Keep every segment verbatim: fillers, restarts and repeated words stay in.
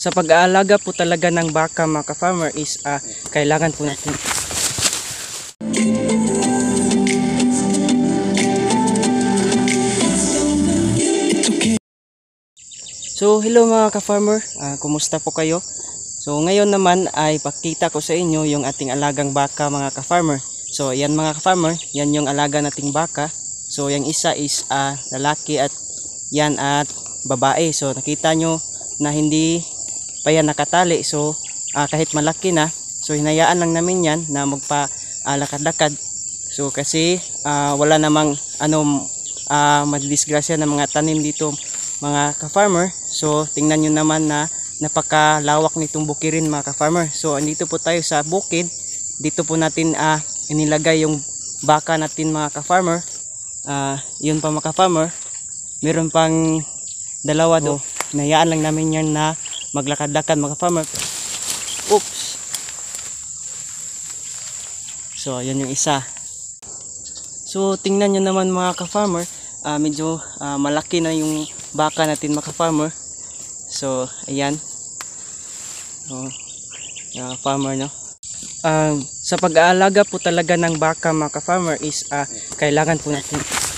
Sa pag-aalaga po talaga ng baka mga ka-farmer is uh, kailangan po natin So hello mga ka-farmer, uh, kumusta po kayo? So ngayon naman ay pakita ko sa inyo yung ating alagang baka mga ka-farmer. So yan mga ka-farmer, yan yung alaga nating baka. So yung isa is uh, lalaki at yan at babae. So nakita nyo na hindi pa yan nakatali, so uh, kahit malaki na, so hinayaan lang namin yan na magpa uh, lakad-lakad. So kasi uh, wala namang ano uh, madidisgrasya ng mga tanim dito mga ka-farmer. So tingnan nyo naman na napakalawak nitong bukirin mga ka-farmer. So andito po tayo sa bukid, dito po natin uh, inilagay yung baka natin mga ka-farmer. Uh, yun pa mga ka-farmer, meron pang dalawa do, hinayaan lang namin yan na maglakad-lakad mga farmer. Oops. So yan yung isa. So tingnan nyo naman mga ka-farmer, uh, medyo uh, malaki na yung baka natin mga ka-farmer. So ayan. So, uh, farmer no. Uh, sa pag-aalaga po talaga ng baka mga ka-farmer is uh, kailangan po natin.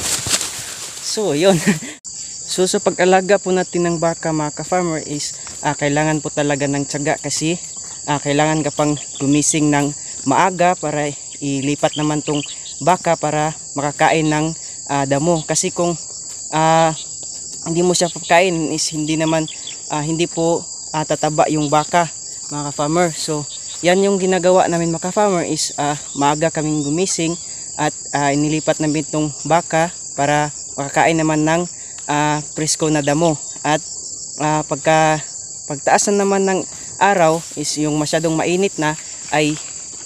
So yun. So sa pag-alaga po natin ng baka mga ka-farmer is uh, kailangan po talaga ng tiyaga kasi uh, kailangan ka pang gumising ng maaga para ilipat naman tong baka para makakain ng uh, damo. Kasi kung uh, hindi mo siya pagkain is hindi naman uh, hindi po uh, tataba yung baka mga ka-farmer. So yan yung ginagawa namin mga ka-farmer is uh, maaga kaming gumising at uh, inilipat namin tong baka para makakain naman ng Uh, presko na damo. At uh, pagka pagtaasan naman ng araw is yung masyadong mainit na ay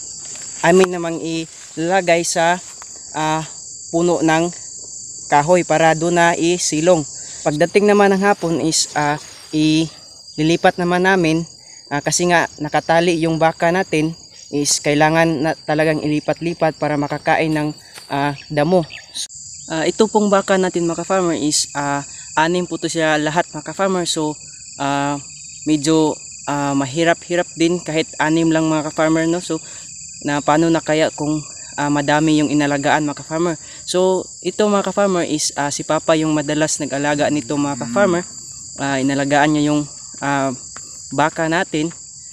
amin namang ilalagay sa uh, puno ng kahoy para doon na isilong. Pagdating naman ng hapon is uh, ililipat naman namin uh, kasi nga nakatali yung baka natin is kailangan na talagang ilipat-lipat para makakain ng uh, damo. Uh, ito pong baka natin mga ka-farmer is uh, anim po to siya lahat mga ka-farmer. So uh, medyo uh, mahirap-hirap din kahit anim lang mga ka-farmer no. So na paano na kaya kung uh, madami yung inalagaan mga ka-farmer. So ito mga ka-farmer is uh, si Papa yung madalas nag-alaga nito mga ka-farmer. Uh, inalagaan niya yung uh, baka natin.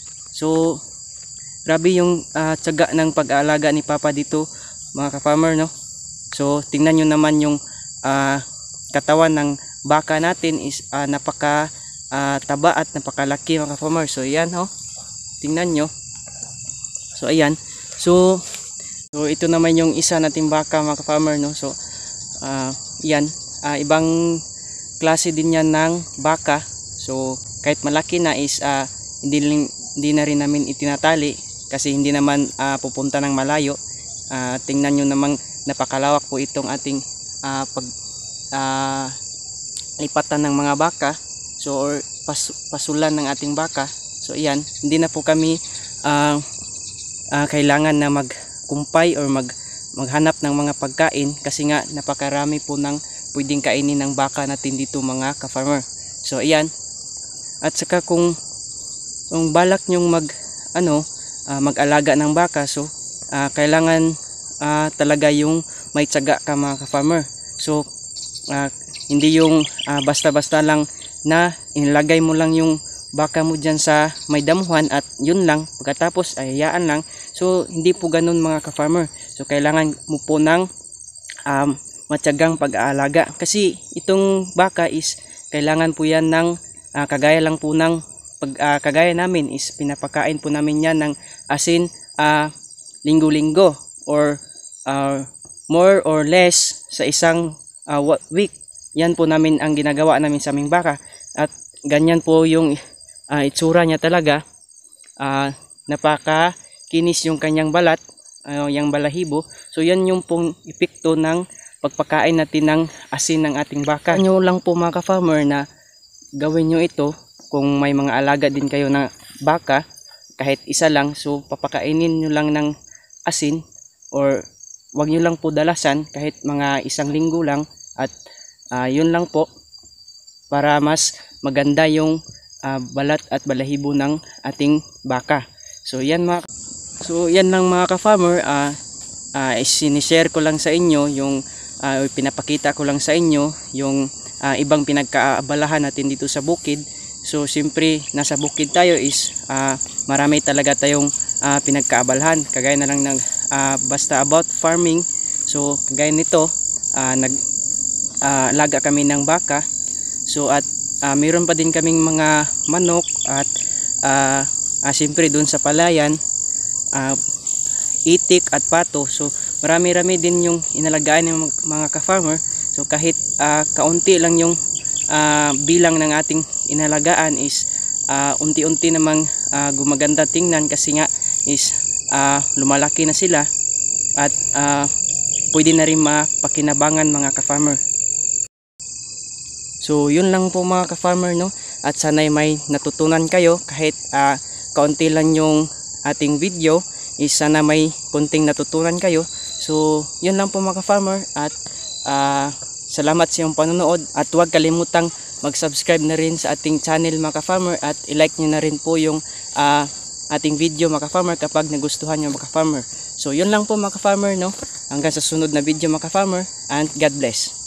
So grabe yung uh, tiyaga ng pag-aalaga ni Papa dito mga ka-farmer no. So tingnan nyo naman yung uh, katawan ng baka natin is uh, napaka uh, taba at napakalaki mga ka-farmer. So ayan ho, tingnan nyo. So ayan. So, so ito naman yung isa nating baka mga ka-farmer no. So uh, yan, uh, ibang klase din yan ng baka. So kahit malaki na is uh, hindi, hindi na rin namin itinatali kasi hindi naman uh, pupunta ng malayo. Uh, tingnan nyo namang napakalawak po itong ating uh, pag uh, lipatan ng mga baka. So or pas, pasulan ng ating baka. So ayan, hindi na po kami uh, uh, kailangan na magkumpay or mag maghanap ng mga pagkain kasi nga napakarami po ng pwedeng kainin ng baka natin dito mga ka-farmer. So ayan. At saka kung kung balak nyong mag ano uh, mag-alaga ng baka, so uh, kailangan Uh, talaga yung may tiyaga ka mga ka-farmer. So uh, hindi yung uh, basta-basta lang na inilagay mo lang yung baka mo dyan sa may damuhan at yun lang, pagkatapos ay hayaan lang. So hindi po ganun mga ka-farmer. So kailangan mo po ng um, matyagang pag-aalaga kasi itong baka is kailangan po yan ng uh, kagaya lang po ng pag, uh, kagaya namin is pinapakain po namin yan ng asin uh, linggo-linggo or uh, more or less sa isang uh, week. Yan po namin ang ginagawa namin sa aming baka at ganyan po yung uh, itsura niya talaga. Uh, napaka kinis yung kanyang balat, uh, yung balahibo. So yan yung pong epekto ng pagpakain natin ng asin ng ating baka. Nyo lang po mga ka-farmer na gawin nyo ito kung may mga alaga din kayo na baka kahit isa lang. So papakainin nyo lang ng asin or wag nyo lang po dalasan kahit mga isang linggo lang at uh, yun lang po para mas maganda yung ah, balat at balahibo ng ating baka. So yan mga So yan lang mga ka-farmer, uh, uh, sinishare ko lang sa inyo yung uh, pinapakita ko lang sa inyo yung uh, ibang pinagkaabalahan natin dito sa bukid. So siyempre nasa bukid tayo is uh, marami talaga tayong uh, pinagkaabalahan, kagaya na lang ng uh, basta about farming. So kagaya nito, uh, nag uh, laga kami ng baka. So at uh, mayroon pa din kaming mga manok at uh, uh, siyempre dun sa palayan, Uh, itik at pato. So marami-rami din yung inalagaan ng mga ka-farmer. So kahit uh, kaunti lang yung uh, bilang ng ating inalagaan is uh, unti-unti namang uh, gumaganda tingnan, kasi nga is uh, lumalaki na sila at uh, pwede na rin mapakinabangan mga ka-farmer. So yun lang po mga ka-farmer, no? At sana'y may natutunan kayo kahit uh, kaunti lang yung ating video, is sana may kunting natutunan kayo. So yun lang po mga ka-farmer, at uh, salamat sa iyong panonood, at huwag kalimutang mag-subscribe na rin sa ating channel mga ka-farmer, at i-like nyo na rin po yung uh, ating video mga ka-farmer kapag nagustuhan nyo mga ka-farmer. So yun lang po mga ka-farmer, no? Hanggang sa sunod na video mga ka-farmer, and God bless.